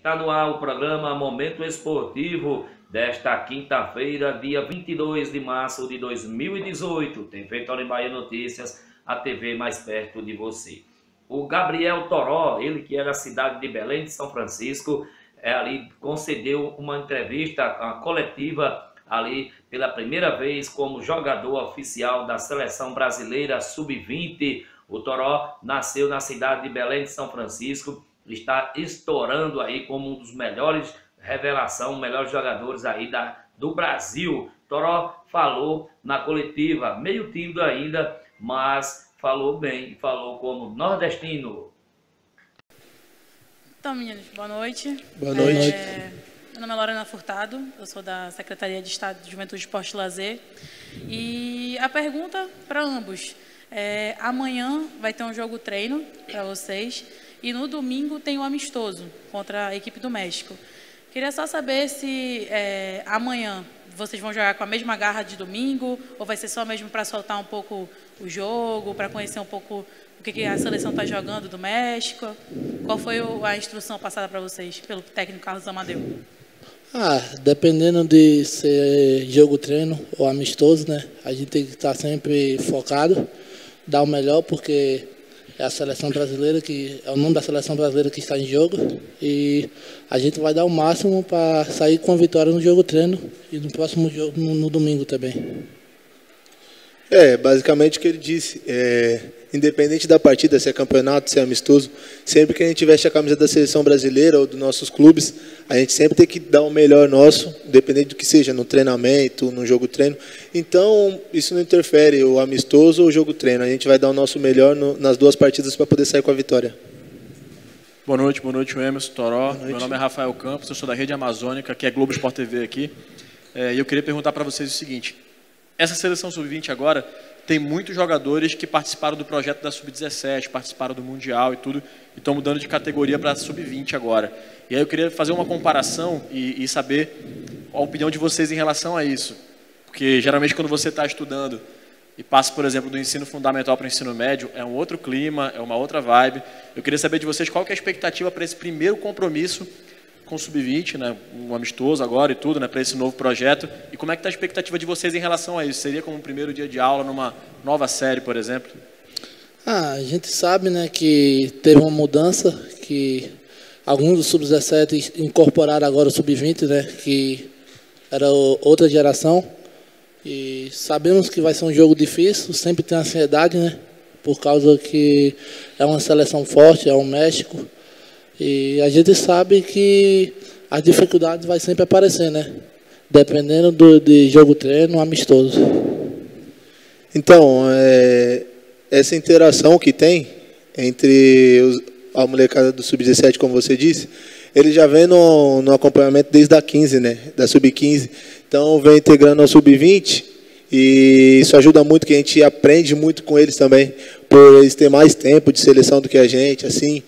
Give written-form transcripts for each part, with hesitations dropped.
Está no ar o programa Momento Esportivo desta quinta-feira, dia 22 de março de 2018. Tem Vitória em Bahia Notícias, a TV mais perto de você. O Gabriel Toró, ele que é da cidade de Belém de São Francisco, ali concedeu uma entrevista coletiva ali pela primeira vez como jogador oficial da Seleção Brasileira Sub-20. O Toró nasceu na cidade de Belém de São Francisco, está estourando aí como um dos melhores revelação, melhores jogadores aí do Brasil. Toró falou na coletiva, meio tímido ainda, mas falou bem, falou como nordestino. Então, meninos, boa noite. Boa noite. Meu nome é Lorena Furtado, eu sou da Secretaria de Estado de Juventude, Esporte e Lazer. E a pergunta para ambos: amanhã vai ter um jogo treino para vocês e no domingo tem um amistoso contra a equipe do México. Queria só saber se amanhã vocês vão jogar com a mesma garra de domingo ou vai ser só mesmo para soltar um pouco o jogo, para conhecer um pouco o que a seleção está jogando do México. Qual foi a instrução passada para vocês pelo técnico Carlos Amadeu? Dependendo de ser jogo-treino ou amistoso, né? A gente tem que estar sempre focado, dar o melhor, porque é a seleção brasileira, que é o nome da seleção brasileira que está em jogo, e a gente vai dar o máximo para sair com a vitória no jogo-treino e no próximo jogo, no domingo também. Basicamente o que ele disse, independente da partida, se é campeonato, se é amistoso, sempre que a gente veste a camisa da seleção brasileira ou dos nossos clubes, a gente sempre tem que dar o melhor nosso, independente do que seja, no treinamento, no jogo-treino. Então, isso não interfere, o amistoso ou o jogo-treino. A gente vai dar o nosso melhor nas duas partidas para poder sair com a vitória. Boa noite, Emerson, Toró. Meu nome é Rafael Campos, eu sou da Rede Amazônica, que é Globo Sport TV aqui. E eu queria perguntar para vocês o seguinte: essa seleção sub-20 agora tem muitos jogadores que participaram do projeto da sub-17, participaram do Mundial e tudo, e estão mudando de categoria para a sub-20 agora. E aí eu queria fazer uma comparação e saber a opinião de vocês em relação a isso. Porque geralmente quando você está estudando e passa, por exemplo, do ensino fundamental para o ensino médio, é um outro clima, é uma outra vibe. Eu queria saber de vocês qual que é a expectativa para esse primeiro compromisso com o sub-20, né, um amistoso agora e tudo, né, para esse novo projeto. E como é que está a expectativa de vocês em relação a isso? Seria como um primeiro dia de aula numa nova série, por exemplo? A gente sabe, né, que teve uma mudança, que alguns dos sub-17 incorporaram agora o sub-20, né, que era outra geração. E sabemos que vai ser um jogo difícil, sempre tem ansiedade, né, por causa que é uma seleção forte, é o México. E a gente sabe que as dificuldades vai sempre aparecer, né? Dependendo de jogo-treino, amistoso. Então, essa interação que tem entre a molecada do Sub-17, como você disse, ele já vem no acompanhamento desde a 15, né? Da Sub-15. Então, vem integrando ao Sub-20 e isso ajuda muito, que a gente aprende muito com eles também, por eles terem mais tempo de seleção do que a gente, assim.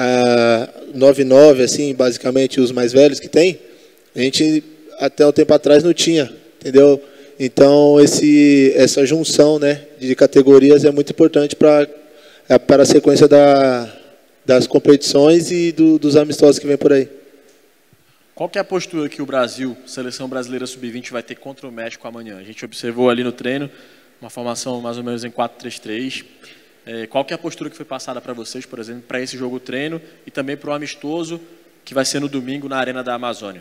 9-9, assim, basicamente os mais velhos que tem, a gente até um tempo atrás não tinha, entendeu? Então essa junção, né, de categorias é muito importante para a sequência das competições e dos amistosos que vem por aí. Qual que é a postura que o Brasil, seleção brasileira sub-20, vai ter contra o México amanhã? A gente observou ali no treino uma formação mais ou menos em 4-3-3. Qual que é a postura que foi passada para vocês, por exemplo, para esse jogo treino e também para o amistoso que vai ser no domingo na Arena da Amazônia?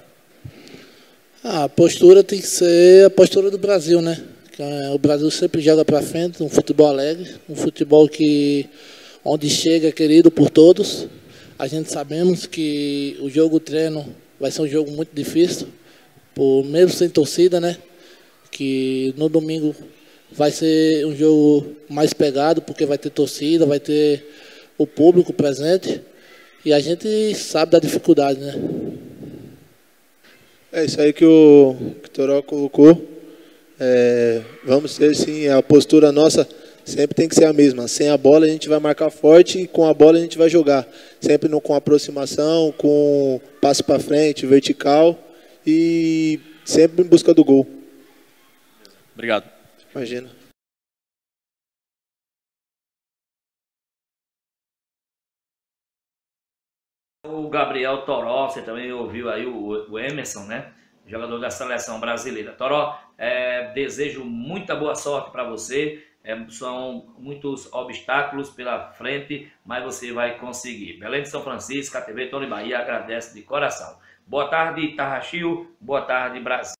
A postura tem que ser a postura do Brasil, né? O Brasil sempre joga para frente, um futebol alegre, um futebol que onde chega é querido por todos. A gente sabemos que o jogo treino vai ser um jogo muito difícil, mesmo sem torcida, né? Que no domingo vai ser um jogo mais pegado, porque vai ter torcida, vai ter o público presente. E a gente sabe da dificuldade, né? É isso aí que o Toró colocou. Vamos ter, sim, a postura nossa sempre tem que ser a mesma. Sem a bola a gente vai marcar forte e com a bola a gente vai jogar. Sempre com aproximação, com passo para frente, vertical e sempre em busca do gol. Obrigado. Imagina. O Gabriel Toró, você também ouviu aí o Emerson, né? Jogador da seleção brasileira. Toró, desejo muita boa sorte para você. São muitos obstáculos pela frente, mas você vai conseguir. Belém de São Francisco, a TV Tony Bahia agradece de coração. Boa tarde, Tarraxil. Boa tarde, Brasil.